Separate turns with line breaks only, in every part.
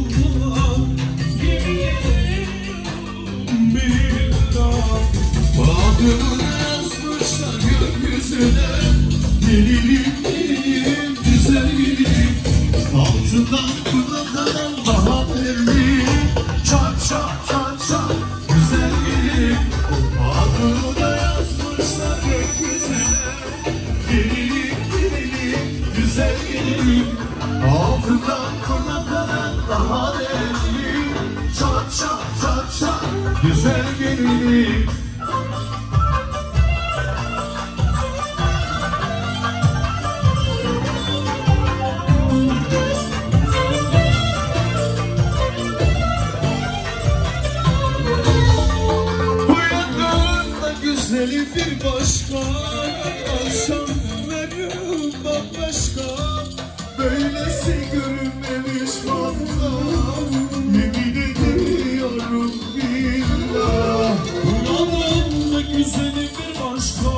Allah, yemin ederim billah. Adını yazmışlar gökyüzüne, gelinim gelinim güzel gelinim. Altından kulaklarım daha belli, çat çat çat çat güzel gelinim. Adını da yazmışlar gökyüzüne, gelinim gelinim güzel gelinim. Altından kulaklarım daha belli, çat çat çat çat güzel gelinim. Güzeli bir başka, akşamlarım bambaşka. Böylesi görünmemiş vallahi, yemin ediyorum billah. Uyandım da güzeli bir başka,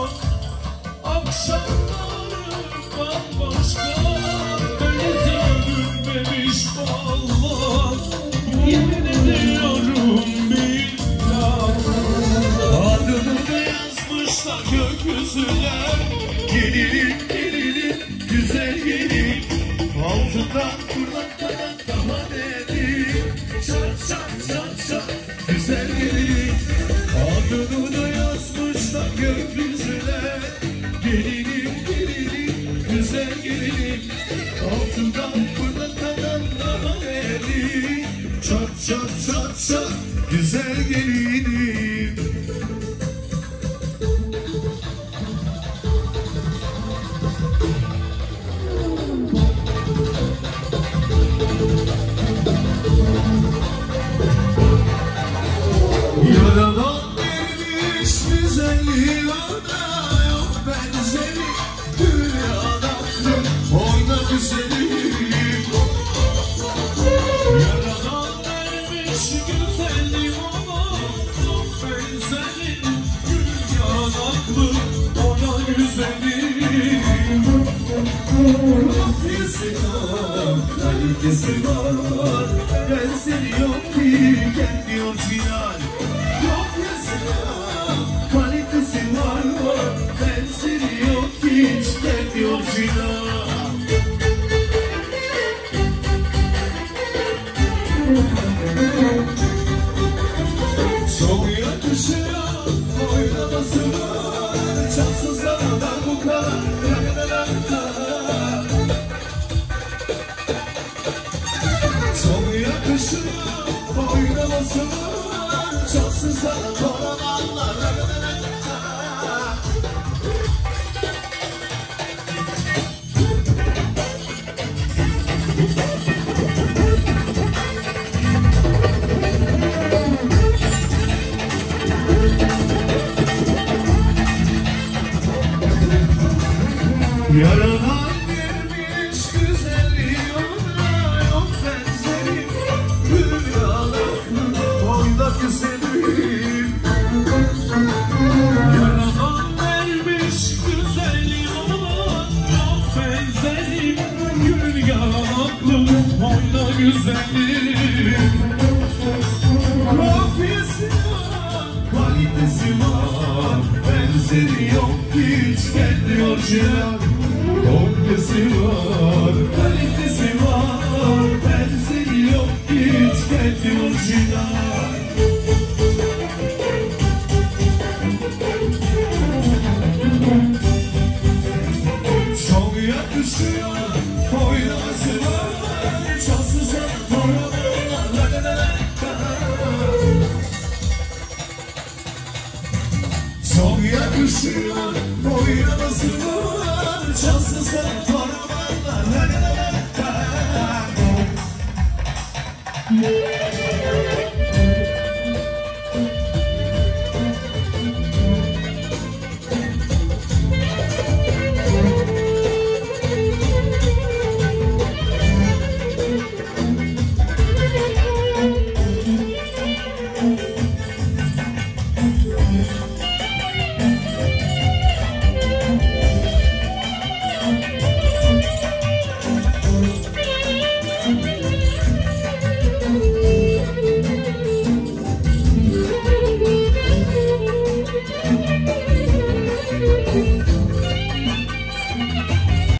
akşamlarım bambaşka. Böylesi görünmemiş vallahi, yemin ediyorum billah. Adını gökyüzüne, gelinim gelinim güzel gelinim. Altından kulaklarım daha derin, çat çat çat çat güzel gelinim. Adını da yazmışlar gökyüzüne, gelinim gelinim güzel gelinim. Altından kulaklarım daha derin, çat çat çat çat güzel gelinim. Yaradan vermiş güzelliği, ona yok benzeri. Dünyada oyna güzelim. Yaradan vermiş güzelliği, ona yok benzeri. Dünyada oyna güzelim. Kafiyesi var, kalitesi var, benzeri yok ki gelmiyor final. Kalitesi var var, benzeri yok hiç gelmiyor filan. Çok yakışıyor oynaması var, çalsızlardan bu kadar. Çok yakışıyor oynaması var, çalsızlardan koramanlar. Yaradan vermiş güzelliği, ona yok benzeri. Rüyalarım oyna güzelim. Yaradan vermiş güzelliği, ona yok benzeri. Gül yanaklı oyna güzelim. Kafiyesi var, kalitesi var, benzeri yok hiç gelmiyor ciğer. Kafiyesi var, kalitesi var, benzeri yok hiç gelmiyor ciğer. Çok yakışıyor oynaması var, çalsız çok yakışıyor oynaması var, çalsız paravanlar.